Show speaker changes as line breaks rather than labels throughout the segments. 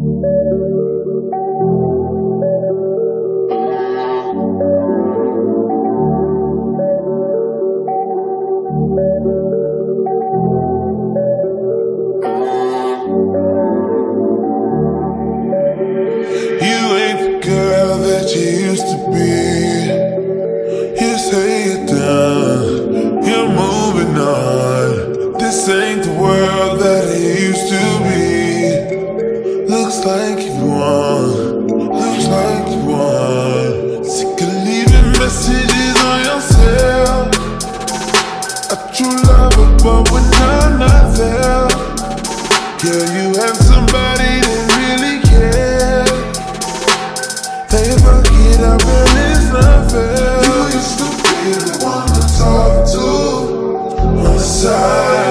This ain't the world that it used to be. Looks like you won, looks like you won. Sick of leaving messages on yourself. A true lover, but when I'm not there. Girl, you have somebody that really cares. They forget how real it's not fair. You used to be the one to talk to on the side.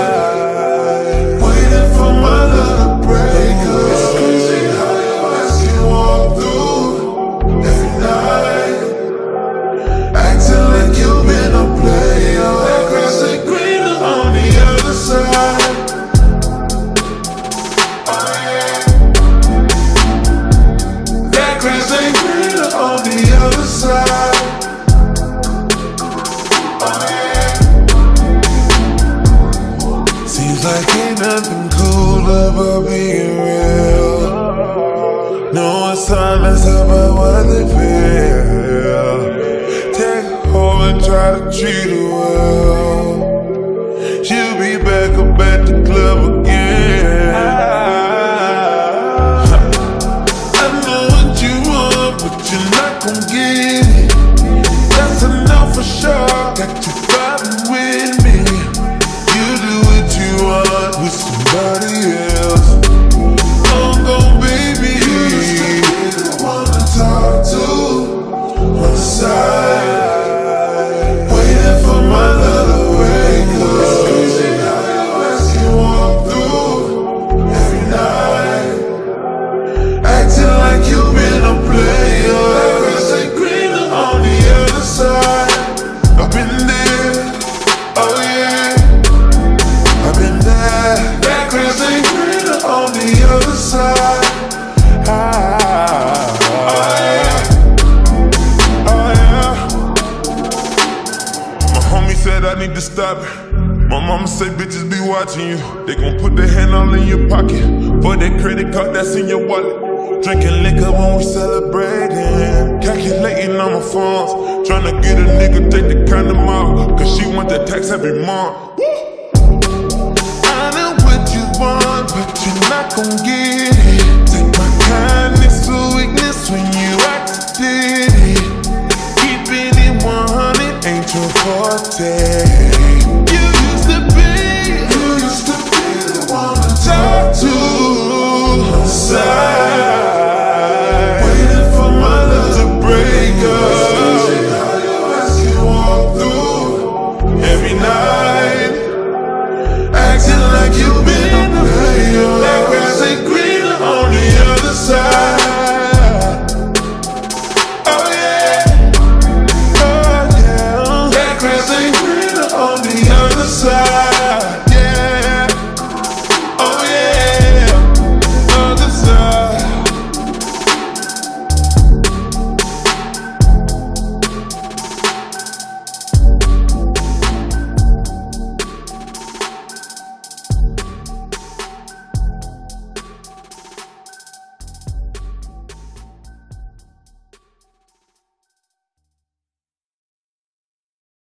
Like ain't nothing cooler but being real. No silence about what they feel. Take a hoe and try to treat her well. She'll be back up at the club again. I know what you want, but you're not gon' get it. That's enough for sure. Got you vibing with me. With somebody else. Long gone, baby. You used to be the one to talk to on the side, waiting for my love to wake up. It's crazy how you ask you walk through every night, acting like you've been a player. That grass ain't greener on the other side. I've been there, oh yeah. I've been there. That grass ain't greener on the other side. Oh yeah. My homie said I need to stop it. My mama say bitches be watching you. They gon' put their hand all in your pocket for that credit card that's in your wallet. Drinking liquor when we celebrating. Calculating on my funds. Tryna get a nigga take the condom out, cause she want that tax every month. But you're not gon' get it. Take my kindness for weakness when you act it. Keeping it 100 ain't your forte. You used to be the one to talk to on the side, waiting for my love to break up. How you ask you walk through every night, acting like you've been. That grass ain't green.